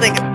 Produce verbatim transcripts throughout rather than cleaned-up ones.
Thank you.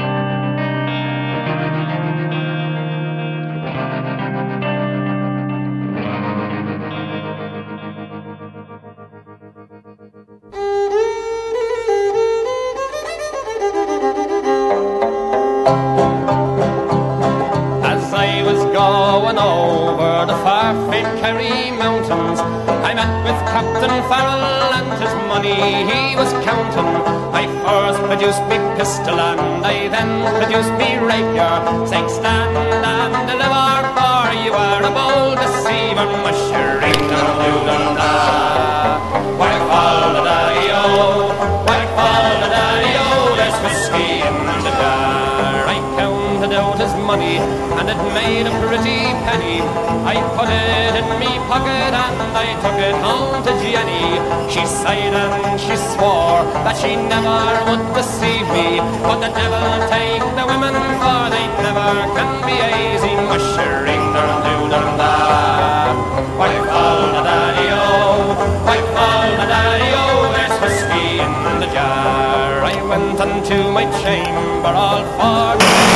As I was going over the far famed Kerry mountains, I met with Captain Farrell and his money he was counting. I first produced me pistol and I then produced me rapier, saying stand and deliver, for you are a bold deceiver. Mushering down down da, whack fall the daddy-o, whack fall the daddy-o, there's whiskey in the jar. I counted out his money and it made a pretty penny. I put it in me pocket and I took it home to Jenny. She sighed and she swore that she never would deceive me, but the devil take the women, for they never can be easy. Mushering dum doo dum da, whack fall the daddy-o, whack fall the daddy-o, there's whiskey in the jar. I went unto my chamber all for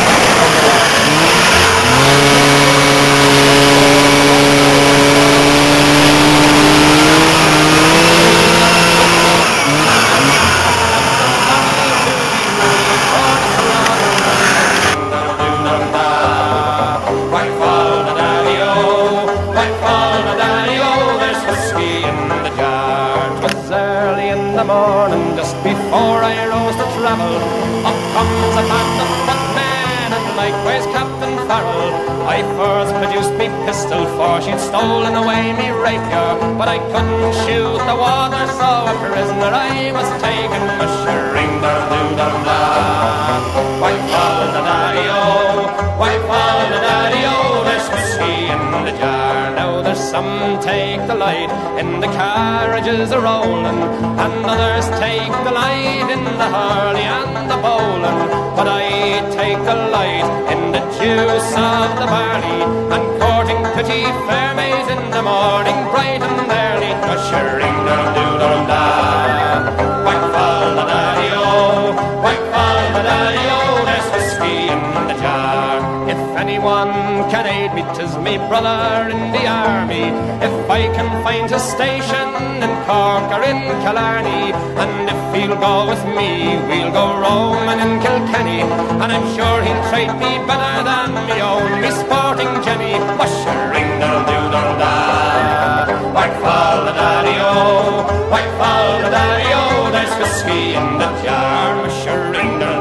morning, just before I rose to travel. Up comes a band of footmen and likewise Captain Farrell. I first produced me pistol, for she'd stolen away me rapier, but I couldn't shoot the water, so a prisoner I was taken. Mushering dum doo dum da, whack fall the daddy-o, whack fall the daddy-o, there's whiskey in the jar. Now there's some take delight in the carriages a-rolling, and others take delight in the hurley and the bowling, but I take delight in the juice of the barley, and courting pretty fair maids in the morning bright and early. Mushering dum doo dum da, whack fall the daddy-o, whack fall the daddy-o, there's whiskey in the jar. If anyone can aid me, 'tis me brother in the army. If I can find his station in Cork or in Killarney, and if he'll go with me, we'll go roaming in Kilkenny, and I'm sure he'll treat me better than me own, me sporting Jenny. Mushering dum doo dum da, whack fall the daddy-o, whack fall the daddy-o, there's whiskey in the jar. Mushering dum